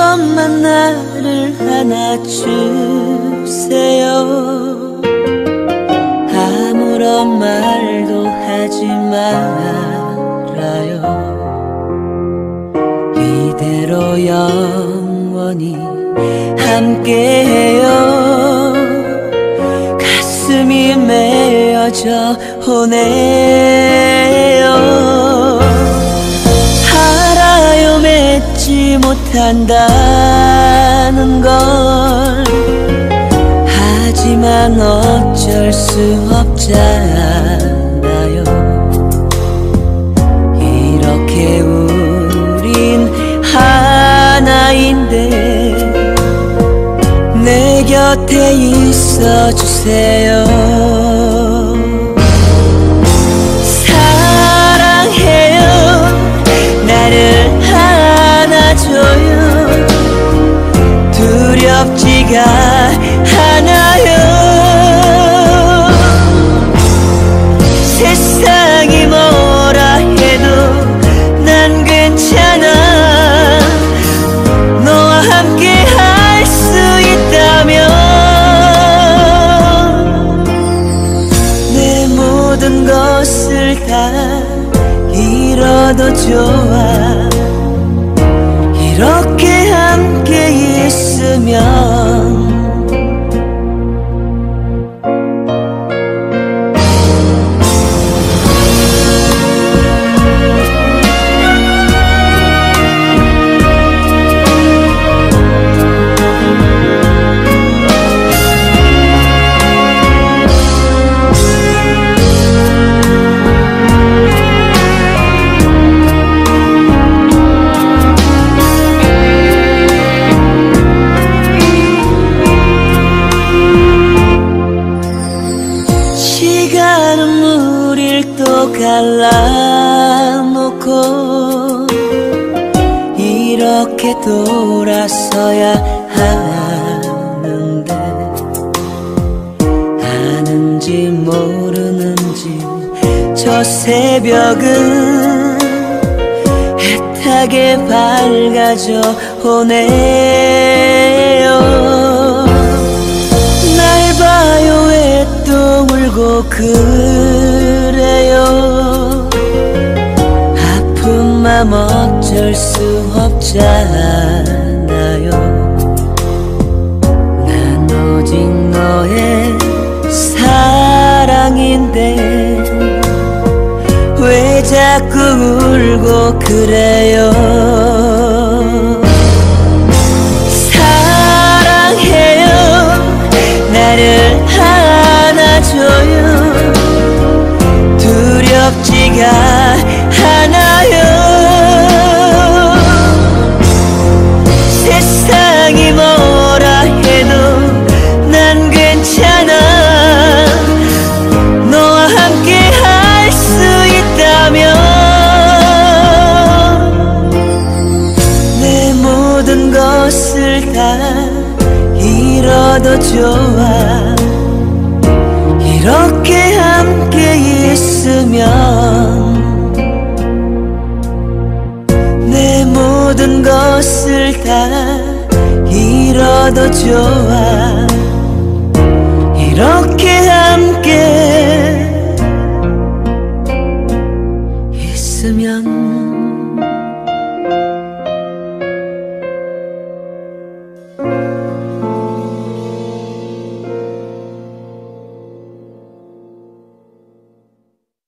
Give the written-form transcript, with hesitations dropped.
번만 나를 안아주세요. 아무런 말도 하지 말아요. 이대로 영원히 함께해요. 가슴이 메어져 오네요. 알아요, 맺지 못한다는 걸. 하지만 어쩔 수 없잖아요. 이렇게 우린 하나인데 내 곁에 있어주세요. 사랑해요. 나를 안아줘요. 두렵지가 않아요. 세상이 뭐라 해도 난 괜찮아. 너와 함께 할 수 있다면 내 모든 것을 다 잃어도 좋아. 이렇게 함께 있으면. 갈라놓고 이렇게 돌아서야 하는데 아는지 모르는지 저 새벽은 애타게 밝아져 오네요. 날 봐요, 왜 또 울고 그래요. 아픈 맘 어쩔 수 없잖아요. 난 오직 너의 사랑인데 왜 자꾸 울고 그래요. 사랑해요. 나를 안아줘요. 두렵지가 않아요. 세상이 뭐라 해도 난 괜찮아. 너와 함께 할 수 있다면 내 모든 것을 다 잃어도 좋아. 이렇게 함께 있으면 내 모든 것을 다 잃어도 좋아.